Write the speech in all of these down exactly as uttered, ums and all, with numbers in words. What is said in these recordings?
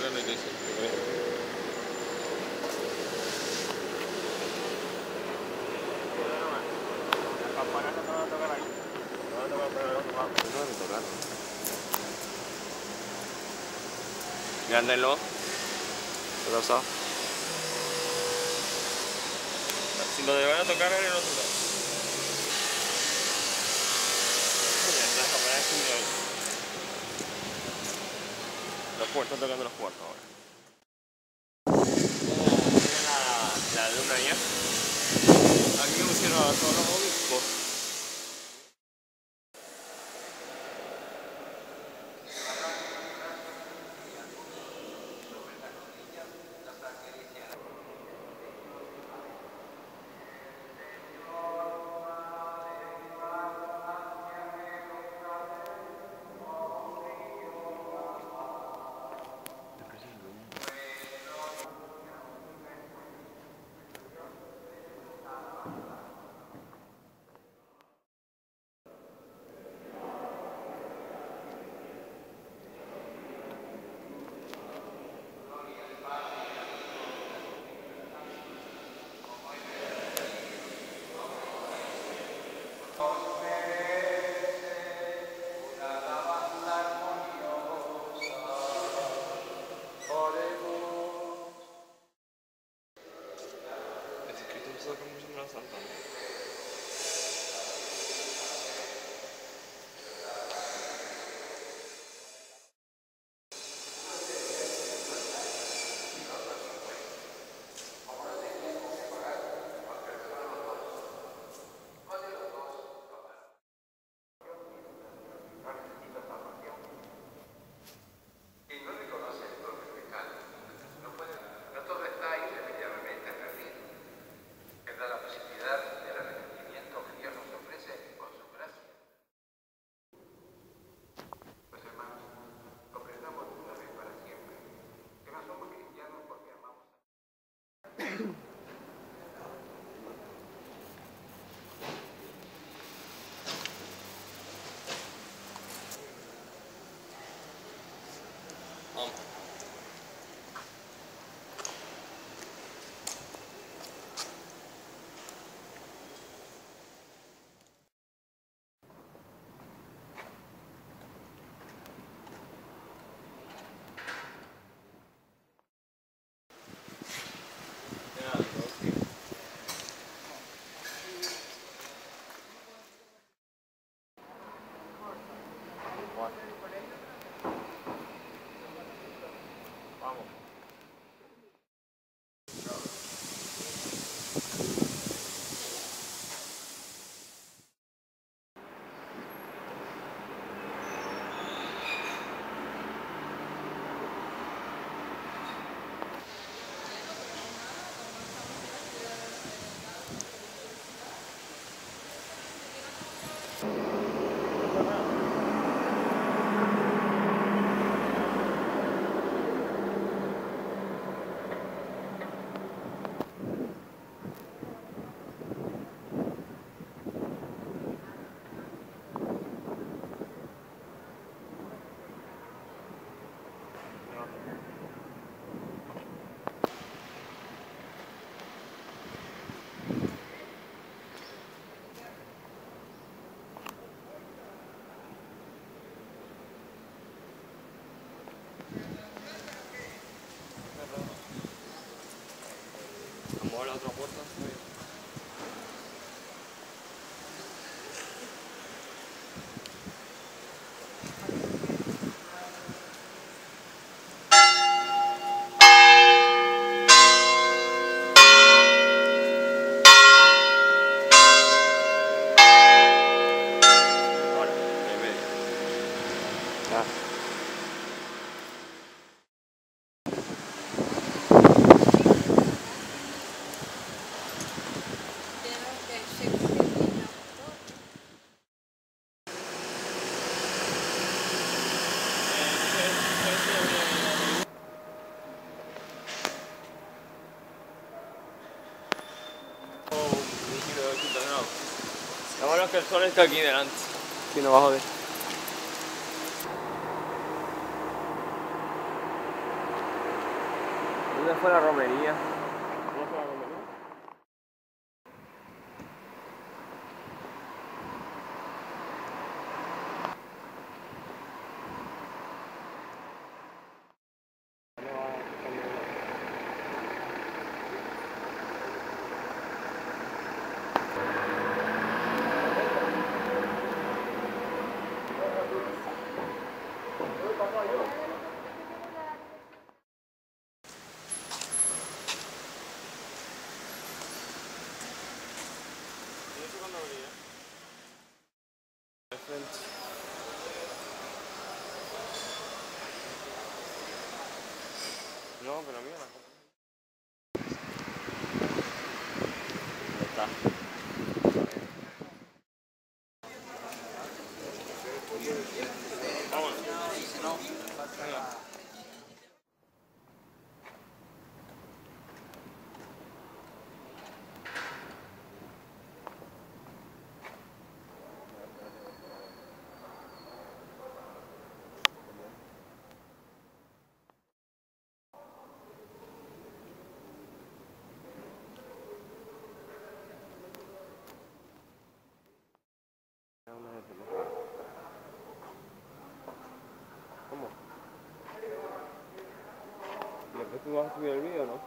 la iglesia, yo creo. Las campanas no te van a tocar ahí. No van a tocar por el otro lado. No van a tocar. Míratelo. ¿Qué pasa? Si lo van a tocar en el otro lado. Las campanas están de ahí. Los puertos tocando los puertos ahora. Mira la, la luna ya. Aquí me pusieron a todos los obispos. Vamos. Vamos a la otra puerta. Ahora, en medio. Ya. Lo bueno es que el sol está aquí delante. Si no va a joder. ¿Dónde fue la romería? ¿Dónde fue la romería? No, pero mira la compra. Ahí está. Vámonos. Venga. ¿Cómo? ¿Y después tú vas a subir el vídeo, no?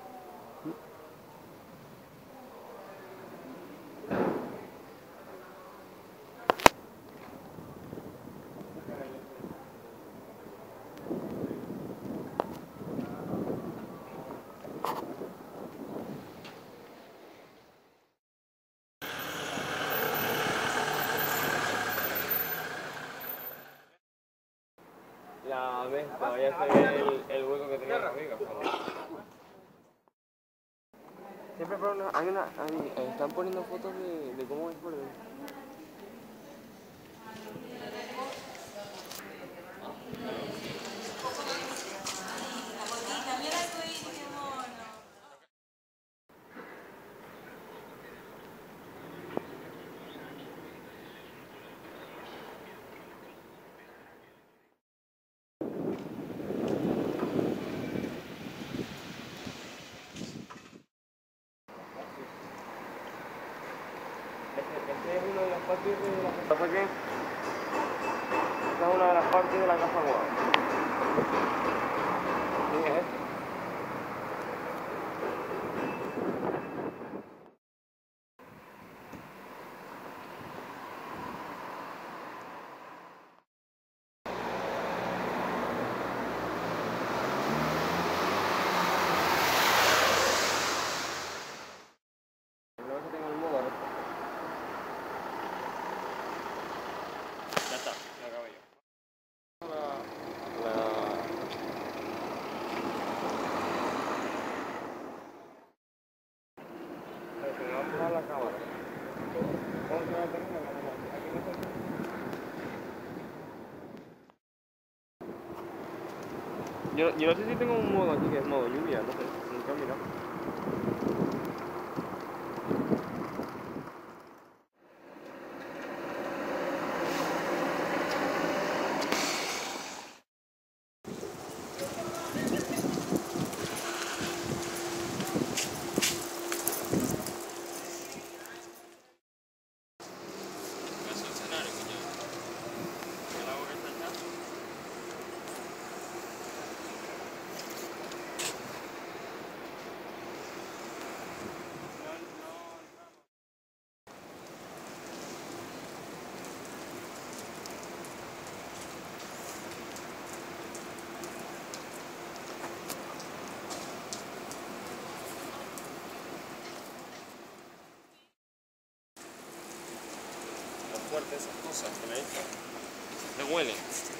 La vez, todavía se ve el, el hueco que tenía la amiga. Siempre pero una, hay una, hay, están poniendo fotos de, de cómo es por dentro. Esta es una de las partes de la casa. ¿Por qué? Esta es una de las partes de la casa nueva. Sí, es esto. Luego que tengo el modo ahora. Ya está, ya acabé yo. La... Pero que me va a fijar la cámara. ¿Cómo se va a tener la cámara? Aquí no se ve. Yo, yo no sé si tengo un modo aquí que es modo lluvia, no sé, nunca he mirado. Fuerte esas cosas que me echan. Me huelen.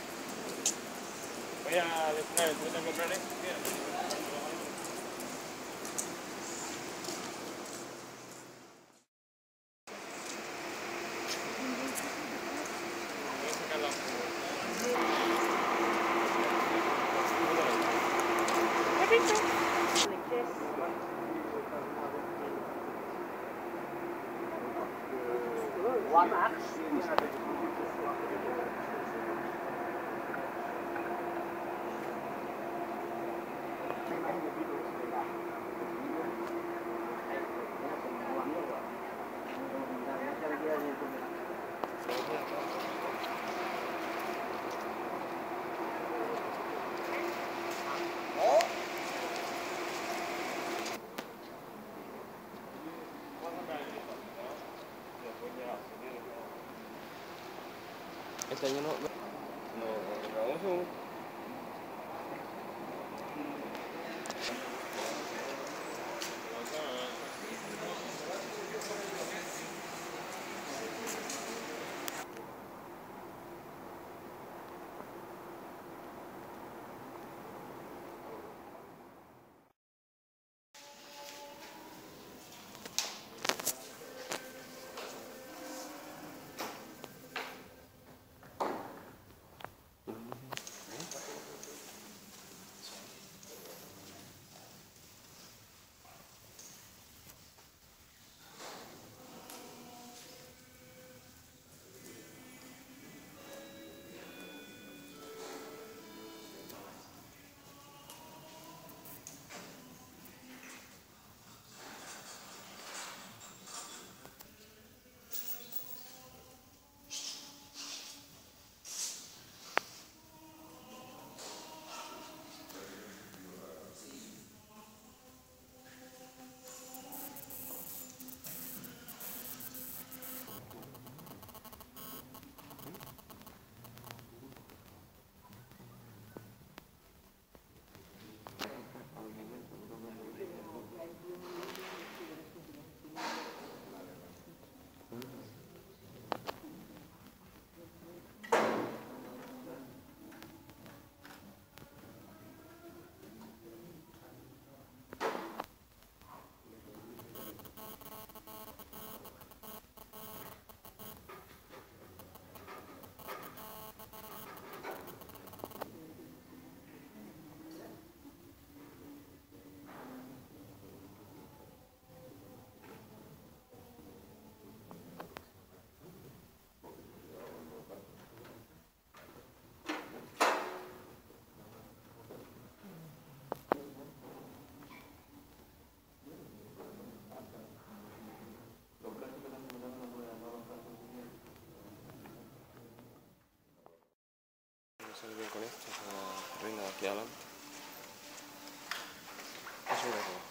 Voy a destinar el puedo comprar esto. Voy a sacar la este año no... No, no, vamos a un... Salir bien con esto, para venga aquí adelante. Eso es todo.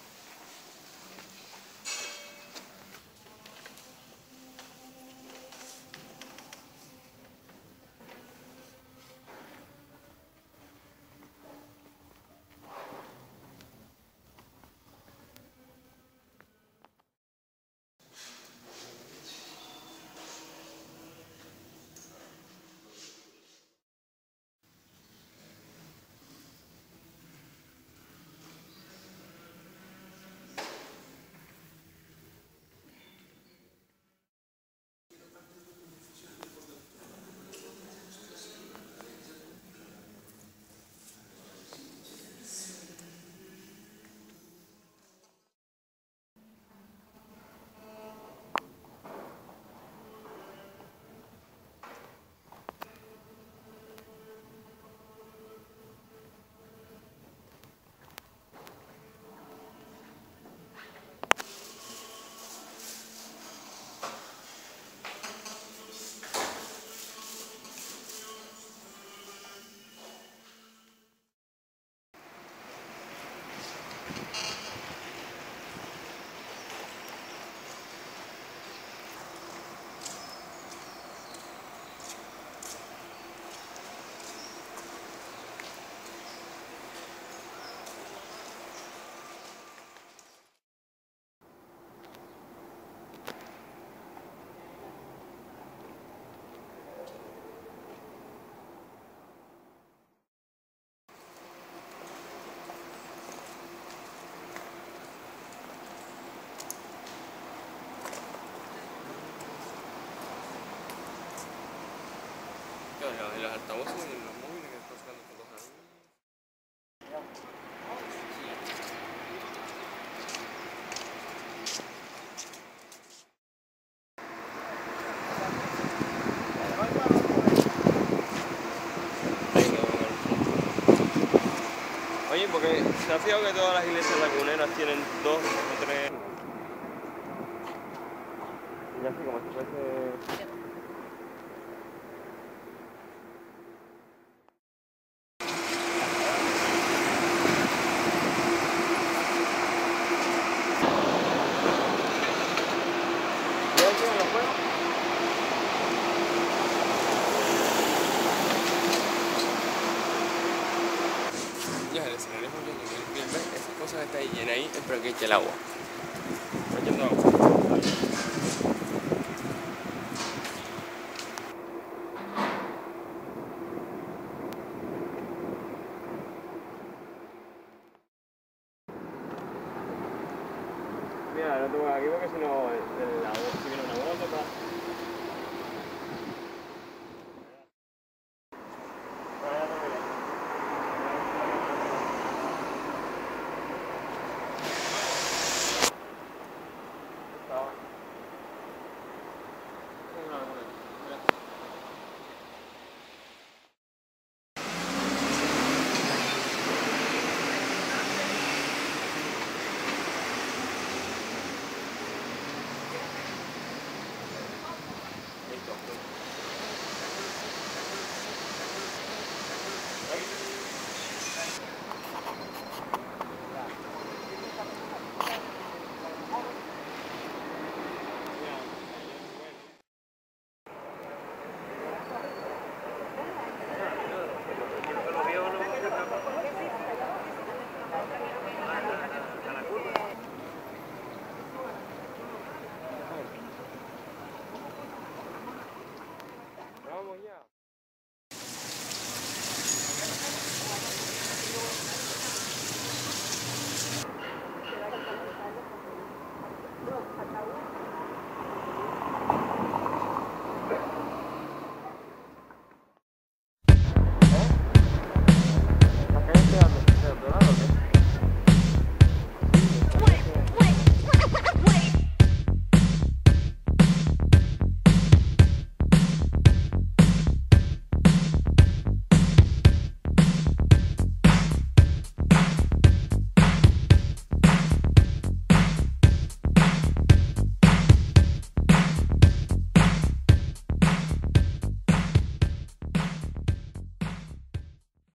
En los altavoces y en los móviles que están sacando fotos a mí. Oye, porque se ha fijado que todas las iglesias laguneras tienen dos o tres... Ya así como si fuese... Ya, el escenario es muy lindo, muy bien, ¿ves? Esas cosas que está ahí llenas ahí es para que eche el agua. Está echando agua. Mira, no te voy aquí porque si no el, el agua, si viene una moto,